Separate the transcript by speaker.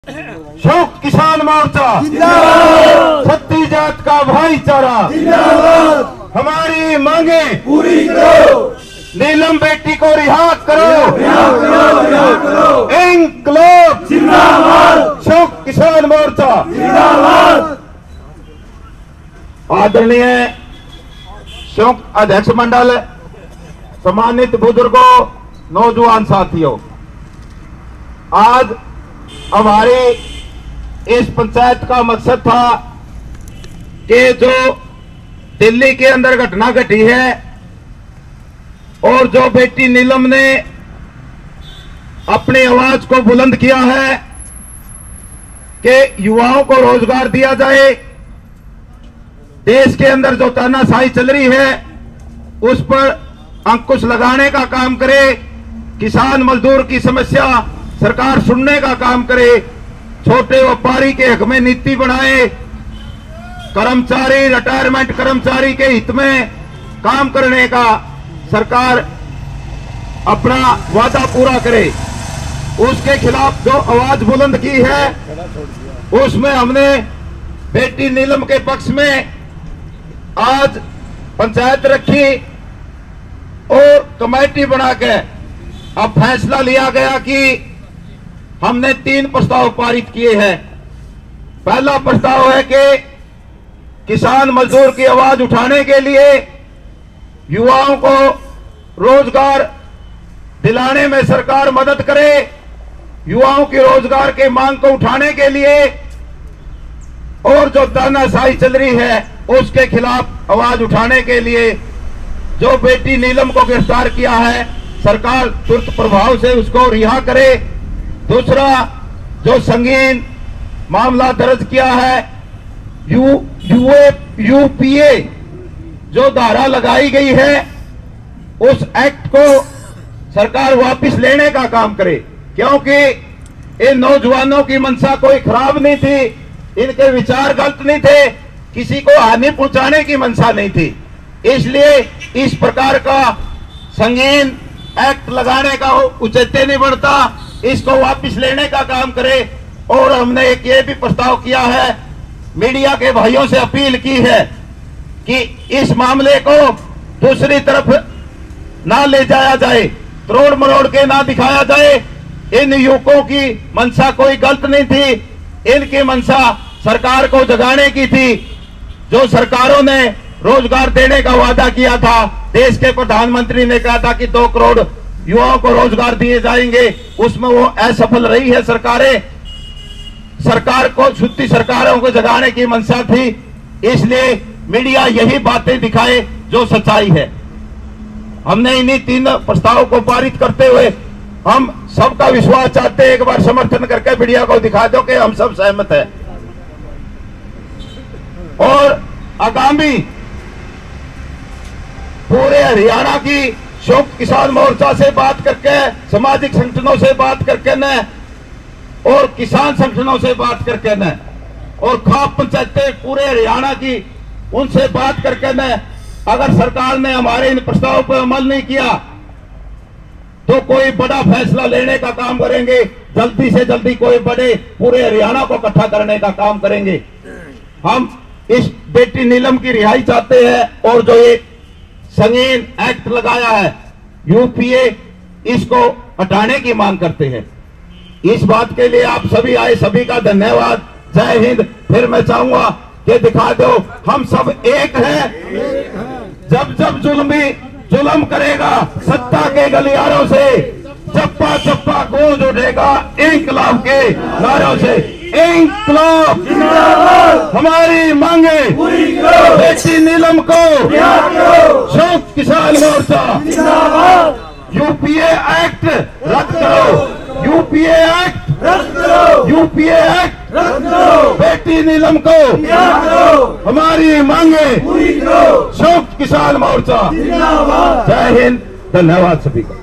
Speaker 1: शौक किसान मोर्चा छत्तीस जात का भाईचारा हमारी मांगे पूरी करो। नीलम बेटी को रिहा करो। इंकलाब जिंदाबाद। शौक किसान मोर्चा जिंदाबाद। आदरणीय शौक अध्यक्ष मंडल, सम्मानित बुजुर्गों, नौजवान साथियों, आज हमारे इस पंचायत का मकसद था कि जो दिल्ली के अंदर घटना घटी है और जो बेटी नीलम ने अपनी आवाज को बुलंद किया है कि युवाओं को रोजगार दिया जाए, देश के अंदर जो तानाशाही चल रही है उस पर अंकुश लगाने का काम करे, किसान मजदूर की समस्या सरकार सुनने का काम करे, छोटे व्यापारी के हक में नीति बनाए, कर्मचारी रिटायरमेंट कर्मचारी के हित में काम करने का सरकार अपना वादा पूरा करे। उसके खिलाफ जो आवाज बुलंद की है उसमें हमने बेटी नीलम के पक्ष में आज पंचायत रखी और कमेटी बना के अब फैसला लिया गया कि हमने 3 प्रस्ताव पारित किए हैं। पहला प्रस्ताव है कि किसान मजदूर की आवाज उठाने के लिए युवाओं को रोजगार दिलाने में सरकार मदद करे, युवाओं की रोजगार के मांग को उठाने के लिए और जो तानाशाही चल रही है उसके खिलाफ आवाज उठाने के लिए जो बेटी नीलम को गिरफ्तार किया है सरकार तुरंत प्रभाव से उसको रिहा करे। दूसरा, जो संगीन मामला दर्ज किया है यूपीए जो धारा लगाई गई है उस एक्ट को सरकार वापस लेने का काम करे, क्योंकि इन नौजवानों की मंशा कोई खराब नहीं थी, इनके विचार गलत नहीं थे, किसी को हानि पहुंचाने की मंशा नहीं थी। इसलिए इस प्रकार का संगीन एक्ट लगाने का औचित्य नहीं बढ़ता, इसको वापस लेने का काम करे। और हमने एक ये भी प्रस्ताव किया है, मीडिया के भाइयों से अपील की है कि इस मामले को दूसरी तरफ ना ले जाया जाए, तोड़ मरोड़ के ना दिखाया जाए। इन युवकों की मंशा कोई गलत नहीं थी, इनकी मंशा सरकार को जगाने की थी। जो सरकारों ने रोजगार देने का वादा किया था, देश के प्रधानमंत्री ने कहा था कि 2 करोड़ युवाओं को रोजगार दिए जाएंगे, उसमें वो असफल रही है सरकारें। सरकार को छुट्टी सरकारों को जगाने की मंशा थी, इसलिए मीडिया यही बातें दिखाए जो सच्चाई है। हमने इन्हीं 3 प्रस्ताव को पारित करते हुए हम सबका विश्वास चाहते हैं, एक बार समर्थन करके मीडिया को दिखा दो कि हम सब सहमत हैं। और आगामी पूरे हरियाणा की शौक किसान मोर्चा से बात करके, सामाजिक संगठनों से बात करके न और किसान संगठनों से बात करके न और खाप पंचायतें पूरे हरियाणा की उनसे बात करके न, अगर सरकार ने हमारे इन प्रस्ताव पर अमल नहीं किया तो कोई बड़ा फैसला लेने का काम करेंगे, जल्दी से जल्दी कोई बड़े पूरे हरियाणा को इकट्ठा करने का काम करेंगे। हम इस बेटी नीलम की रिहाई चाहते हैं और जो एक संगीन एक्ट लगाया है यूपीए, इसको हटाने की मांग करते हैं। इस बात के लिए आप सभी आए, सभी का धन्यवाद। जय हिंद। फिर मैं चाहूंगा कि दिखा दो हम सब एक हैं। जब जब जुल्म करेगा सत्ता के गलियारों से, चप्पा चप्पा गूंज उठेगा इंकलाब के नारों से। इंकलाब जिंदाबाद। हमारी मांगे पूरी करो। बेटी नीलम को शौक किसान मोर्चा जिंदाबाद। यूपीए एक्ट रद्द करो। यूपीए एक्ट रद्द करो। यूपीए एक्ट रद्द करो। बेटी नीलम को हमारी मांगे पूरी करो। शौक किसान मोर्चा जिंदाबाद। जय हिंद। धन्यवाद सभी का।